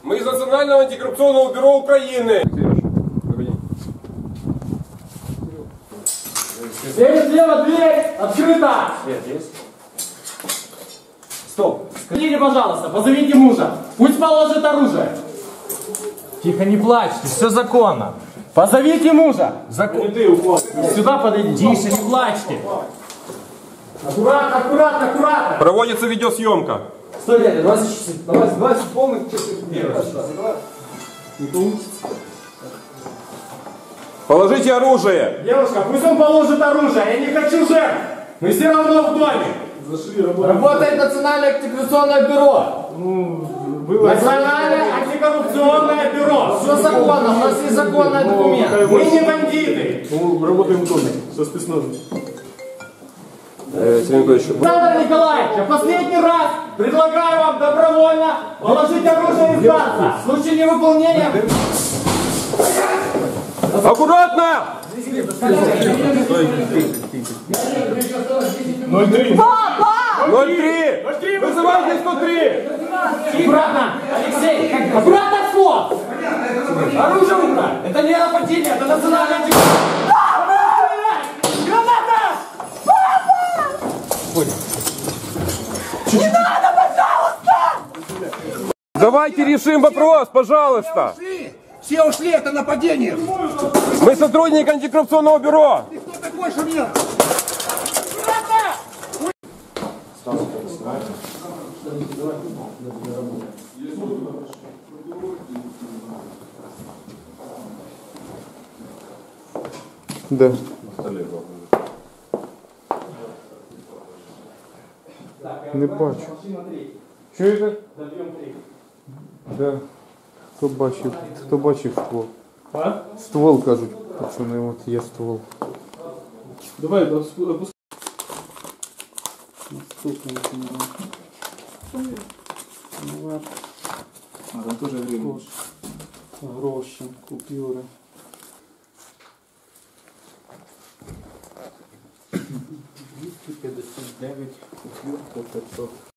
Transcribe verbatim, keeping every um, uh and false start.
Мы из Национального антикоррупционного бюро Украины. Свет слева, дверь открыта! Свет есть? Стоп! Скажите, пожалуйста, позовите мужа. Пусть положит оружие. Тихо, не плачьте, все законно. Позовите мужа. Закон. Сюда подойдите. Тише, не плачьте. Аккуратно, аккуратно, аккуратно. Проводится видеосъемка. Стой, дядя, двадцать часов. Давай, двадцать полных часов. Не получится. Положите оружие. Девушка, пусть он положит оружие. Я не хочу жертв. Мы все равно в доме. Зашли, работаем. Работает Национальное антикоррупционное бюро. Ну, было... Национальное антикоррупционное бюро. Все законно, у нас есть законный документ. Мы не бандиты. Мы работаем в доме со спецназом. Александр Николаевич, я последний раз предлагаю вам добровольно положить оружие и сдаться. В случае невыполнения... Аккуратно! ноль три. ноль три! Вызывайте сто три! Аккуратно! Алексей, как... аккуратно вход! Оружие в руках! Это не нападение, это национальное антикоррупционное... Граната! Не надо, пожалуйста! Давайте решим вопрос, пожалуйста. Все ушли, это нападение! Мы сотрудники антикоррупционного бюро. Ты кто такой, что мне? Да. Не бачу. Чуєте? Да. Хто бачив? Хто бачив ствол? А? Ствол, кажуть, пацани, от є ствол. Давай, опускай. А, там тоже время. Гроші, купюри. двісті п'ятдесят дев'ять купюр по п'ятсот.